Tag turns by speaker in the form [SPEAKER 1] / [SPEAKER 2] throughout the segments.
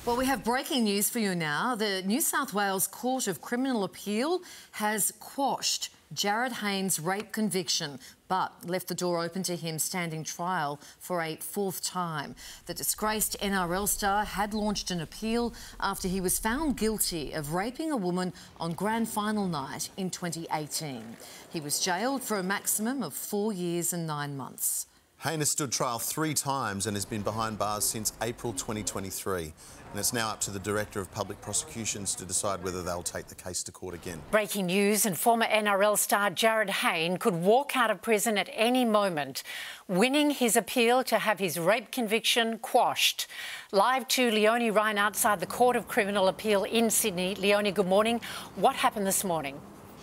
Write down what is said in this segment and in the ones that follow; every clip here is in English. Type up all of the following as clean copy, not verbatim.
[SPEAKER 1] Well, we have breaking news for you now. The New South Wales Court of Criminal Appeal has quashed Jarryd Hayne's rape conviction, but left the door open to him standing trial for a fourth time. The disgraced NRL star had launched an appeal after he was found guilty of raping a woman on grand final night in 2018. He was jailed for a maximum of 4 years and 9 months.
[SPEAKER 2] Hayne has stood trial 3 times and has been behind bars since April 2023. And it's now up to the Director of Public Prosecutions to decide whether they'll take the case to court again.
[SPEAKER 3] Breaking news, and former NRL star Jarryd Hayne could walk out of prison at any moment, winning his appeal to have his rape conviction quashed. Live to Leonie Ryan outside the Court of Criminal Appeal in Sydney. Leonie, good morning. What happened this morning?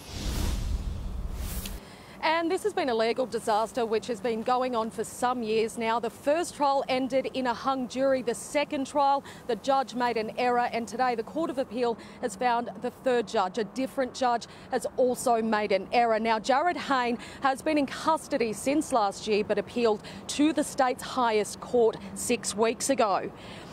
[SPEAKER 4] And this has been a legal disaster which has been going on for some years now. The first trial ended in a hung jury. The second trial, the judge made an error, and today the Court of Appeal has found the third judge, a different judge, has also made an error. Now, Jarryd Hayne has been in custody since last year but appealed to the state's highest court 6 weeks ago.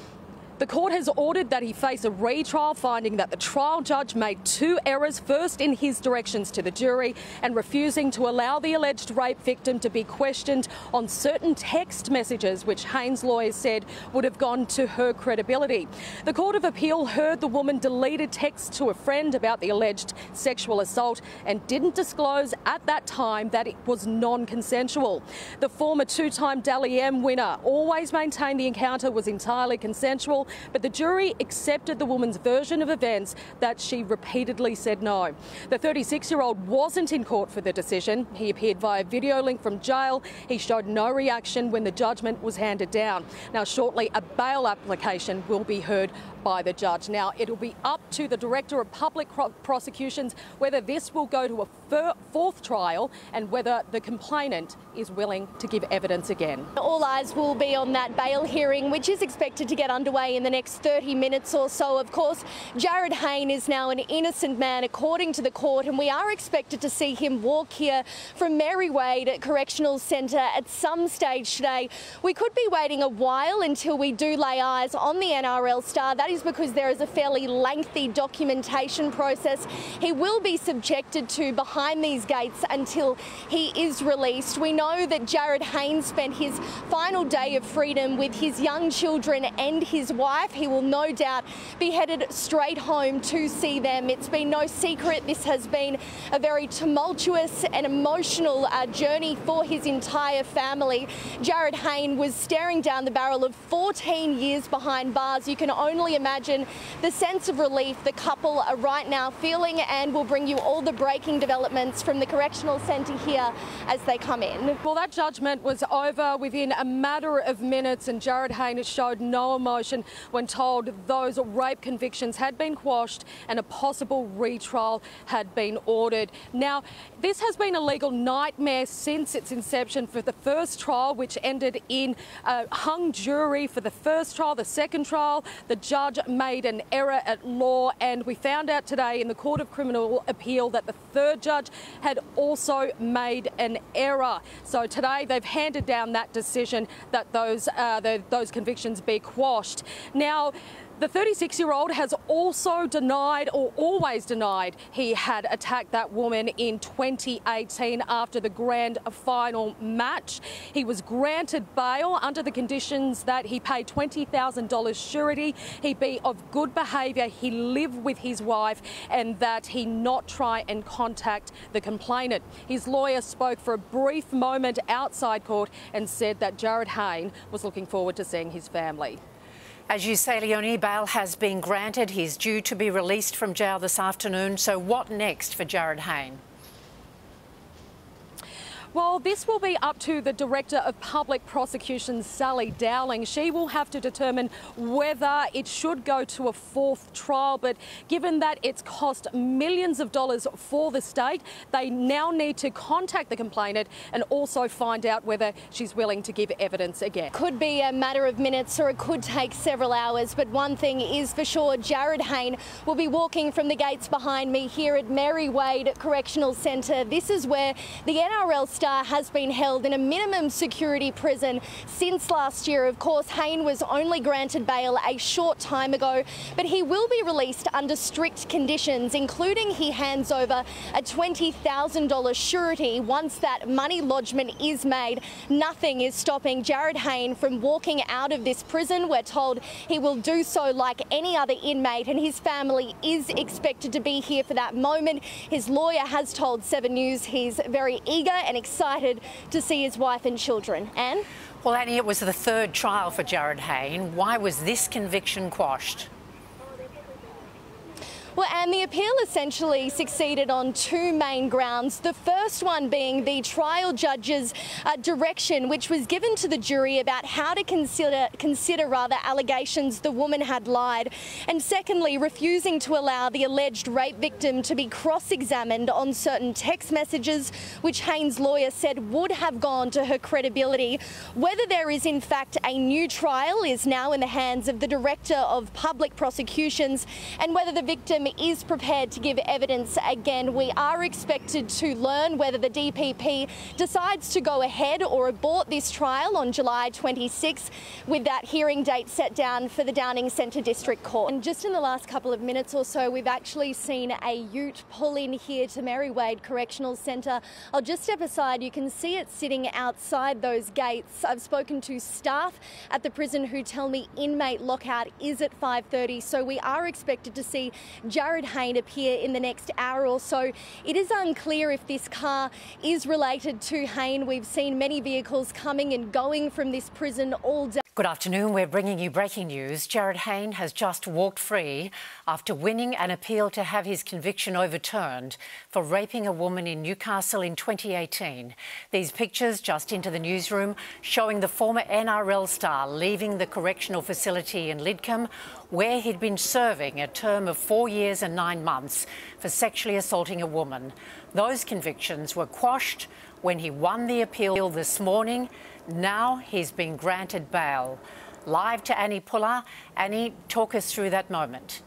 [SPEAKER 4] The court has ordered that he face a retrial, finding that the trial judge made 2 errors, first in his directions to the jury and refusing to allow the alleged rape victim to be questioned on certain text messages which Hayne's lawyers said would have gone to her credibility. The Court of Appeal heard the woman deleted texts to a friend about the alleged sexual assault and didn't disclose at that time that it was non-consensual. The former 2-time Dally M winner always maintained the encounter was entirely consensual, but the jury accepted the woman's version of events that she repeatedly said no. The 36-year-old wasn't in court for the decision. He appeared via video link from jail. He showed no reaction when the judgment was handed down. Now, shortly, a bail application will be heard by the judge. Now, it'll be up to the Director of Public Prosecutions whether this will go to a fourth trial and whether the complainant is willing to give evidence again.
[SPEAKER 5] All eyes will be on that bail hearing, which is expected to get underway in the next 30 minutes or so. Of course, Jarryd Hayne is now an innocent man, according to the court, and we are expected to see him walk here from Mary Wade Correctional Centre at some stage today. We could be waiting a while until we do lay eyes on the NRL star. That is because there is a fairly lengthy documentation process he will be subjected to behind these gates until he is released. We know that Jarryd Hayne spent his final day of freedom with his young children and his wife. He will no doubt be headed straight home to see them. It's been no secret this has been a very tumultuous and emotional journey for his entire family. Jarryd Hayne was staring down the barrel of 14 years behind bars. You can only imagine the sense of relief the couple are right now feeling, and we'll bring you all the breaking developments from the correctional centre here as they come in.
[SPEAKER 4] Well, that judgment was over within a matter of minutes, and Jarryd Hayne has showed no emotion when told those rape convictions had been quashed and a possible retrial had been ordered. Now, this has been a legal nightmare since its inception. For the first trial, which ended in a hung jury for the first trial, the second trial, the judge made an error at law, and we found out today in the Court of Criminal Appeal that the third judge had also made an error. So today they've handed down that decision that those convictions be quashed. Now, the 36-year-old has also denied, or always denied, he had attacked that woman in 2018 after the grand final match. He was granted bail under the conditions that he pay $20,000 surety, he be of good behaviour, he live with his wife, and that he not try and contact the complainant. His lawyer spoke for a brief moment outside court and said that Jarryd Hayne was looking forward to seeing his family.
[SPEAKER 3] As you say, Leonie, bail has been granted. He's due to be released from jail this afternoon. So what next for Jarryd Hayne?
[SPEAKER 4] Well, this will be up to the Director of Public Prosecutions, Sally Dowling. She will have to determine whether it should go to a fourth trial. But given that it's cost millions of dollars for the state, they now need to contact the complainant and also find out whether she's willing to give evidence again.
[SPEAKER 5] Could be a matter of minutes or it could take several hours. But one thing is for sure, Jarryd Hayne will be walking from the gates behind me here at Mary Wade Correctional Centre. This is where the NRL star has been held in a minimum security prison since last year. Of course, Hayne was only granted bail a short time ago, but he will be released under strict conditions, including he hands over a $20,000 surety. Once that money lodgement is made, nothing is stopping Jarryd Hayne from walking out of this prison. We're told he will do so like any other inmate, and his family is expected to be here for that moment. His lawyer has told 7 News he's very eager and excited to see his wife and children. Anne?
[SPEAKER 3] Well, Annie, it was the third trial for Jarryd Hayne. Why was this conviction quashed?
[SPEAKER 5] Well, and the appeal essentially succeeded on 2 main grounds. The first one being the trial judge's direction, which was given to the jury about how to consider allegations the woman had lied. And secondly, refusing to allow the alleged rape victim to be cross-examined on certain text messages, which Hayne's lawyer said would have gone to her credibility. Whether there is in fact a new trial is now in the hands of the Director of Public Prosecutions, and whether the victim is prepared to give evidence again. We are expected to learn whether the DPP decides to go ahead or abort this trial on July 26th, with that hearing date set down for the Downing Centre District Court. And just in the last couple of minutes or so, we've actually seen a ute pull in here to Mary Wade Correctional Centre. I'll just step aside. You can see it sitting outside those gates. I've spoken to staff at the prison who tell me inmate lockout is at 5:30, so we are expected to see Jarryd Hayne appear in the next hour or so. It is unclear if this car is related to Hayne. We've seen many vehicles coming and going from this prison all day.
[SPEAKER 3] Good afternoon. We're bringing you breaking news. Jarryd Hayne has just walked free after winning an appeal to have his conviction overturned for raping a woman in Newcastle in 2018. These pictures just into the newsroom showing the former NRL star leaving the correctional facility in Lidcombe, where he'd been serving a term of 4 years and 9 months for sexually assaulting a woman. Those convictions were quashed when he won the appeal this morning. Now he's been granted bail. Live to Annie Puller. Annie, talk us through that moment.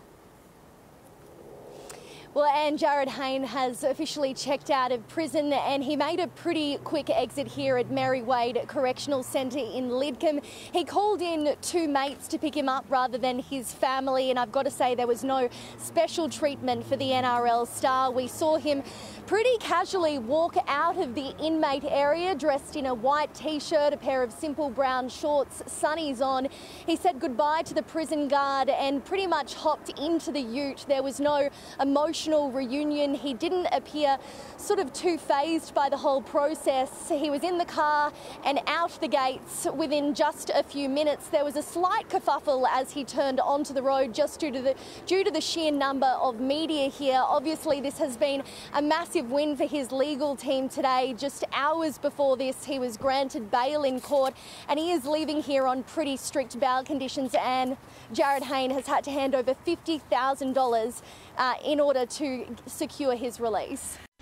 [SPEAKER 5] Well, and Jarryd Hayne has officially checked out of prison, and he made a pretty quick exit here at Mary Wade Correctional Centre in Lidcombe. He called in 2 mates to pick him up rather than his family, and I've got to say there was no special treatment for the NRL star. We saw him pretty casually walk out of the inmate area dressed in a white t-shirt, a pair of simple brown shorts, sunnies on. He said goodbye to the prison guard and pretty much hopped into the ute. There was no emotional reunion. He didn't appear sort of too phased by the whole process. He was in the car and out the gates within just a few minutes. There was a slight kerfuffle as he turned onto the road just due to the sheer number of media here. Obviously, this has been a massive win for his legal team today. Just hours before this, he was granted bail in court, and he is leaving here on pretty strict bail conditions, and Jarryd Hayne has had to hand over $50,000 in order to secure his release.